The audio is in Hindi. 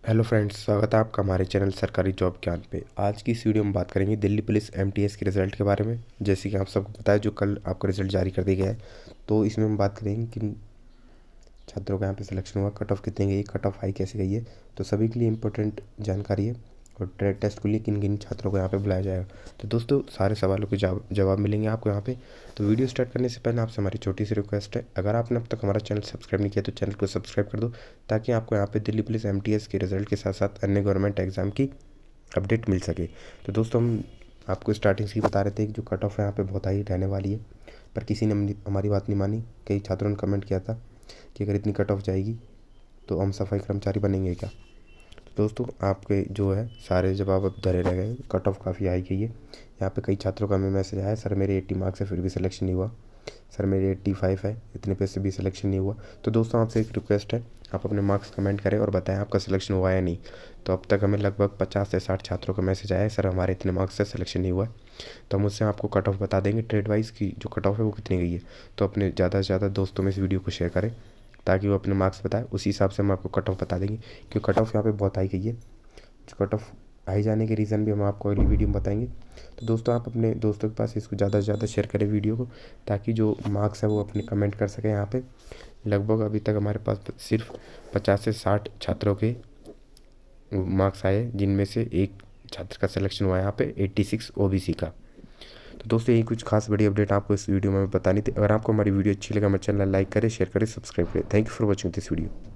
हेलो फ्रेंड्स, स्वागत है आपका हमारे चैनल सरकारी जॉब ज्ञान पे। आज की इस वीडियो में बात करेंगे दिल्ली पुलिस एमटीएस के रिज़ल्ट के बारे में। जैसे कि आप सबको पता है, जो कल आपका रिज़ल्ट जारी कर दिया गया है, तो इसमें हम बात करेंगे कि छात्रों का यहाँ पे सिलेक्शन हुआ, कट ऑफ कितनी गई, कट ऑफ हाई कैसे गई है। तो सभी के लिए इंपॉर्टेंट जानकारी है और ट्रेड टेस्ट के लिए किन किन छात्रों को यहाँ पे बुलाया जाएगा। तो दोस्तों, सारे सवालों के जवाब मिलेंगे आपको यहाँ पे। तो वीडियो स्टार्ट करने से पहले आपसे हमारी छोटी सी रिक्वेस्ट है, अगर आपने अब तक हमारा चैनल सब्सक्राइब नहीं किया तो चैनल को सब्सक्राइब कर दो, ताकि आपको यहाँ पे दिल्ली पुलिस एमटीएस के रिज़ल्ट के साथ साथ अन्य गवर्नमेंट एग्ज़ाम की अपडेट मिल सके। तो दोस्तों, हम आपको स्टार्टिंग से ही बता रहे थे कि जो कट ऑफ है यहाँ पे बहुत हाई रहने वाली है, पर किसी ने हमारी बात नहीं मानी। कई छात्रों ने कमेंट किया था कि अगर इतनी कट ऑफ जाएगी तो हम सफाई कर्मचारी बनेंगे क्या। तो दोस्तों, आपके जो है सारे जवाब अब धरे रह गए। कट ऑफ काफ़ी हाई गई है। यहाँ पे कई छात्रों का हमें मैसेज आया, सर मेरे 80 मार्क्स है फिर भी सिलेक्शन नहीं हुआ, सर मेरे 85 है इतने पे से भी सिलेक्शन नहीं हुआ। तो दोस्तों, आपसे एक रिक्वेस्ट है, आप अपने मार्क्स कमेंट करें और बताएं आपका सिलेक्शन हुआ या नहीं। तो अब तक हमें लगभग 50 से 60 छात्रों का मैसेज आया है, सर हमारे इतने मार्क्स से सिलेक्शन नहीं हुआ है। तो हम उससे आपको कट ऑफ बता देंगे, ट्रेड वाइज की जो कट ऑफ है वो कितनी गई है। तो अपने ज़्यादा से ज़्यादा दोस्तों में इस वीडियो को शेयर करें, ताकि वो अपने मार्क्स बताएं, उसी हिसाब से हम आपको कट ऑफ बता देंगे। क्योंकि कट ऑफ यहाँ पे बहुत हाई गई है। कट ऑफ हाई जाने के रीज़न भी हम आपको अगली वीडियो में बताएंगे। तो दोस्तों, आप अपने दोस्तों के पास इसको ज़्यादा से ज़्यादा शेयर करें वीडियो को, ताकि जो मार्क्स है वो अपने कमेंट कर सकें यहाँ पे। लगभग अभी तक हमारे पास सिर्फ 50 से 60 छात्रों के मार्क्स आए, जिनमें से एक छात्र का सिलेक्शन हुआ है यहाँ पे 86 ओबीसी का। तो दोस्तों, यही कुछ खास बड़ी अपडेट आपको इस वीडियो में बतानी थी। अगर आपको हमारी वीडियो अच्छी लगा, हमारे चैनल लाइक करें, शेयर करें, सब्सक्राइब करें। Thank you for watching this video.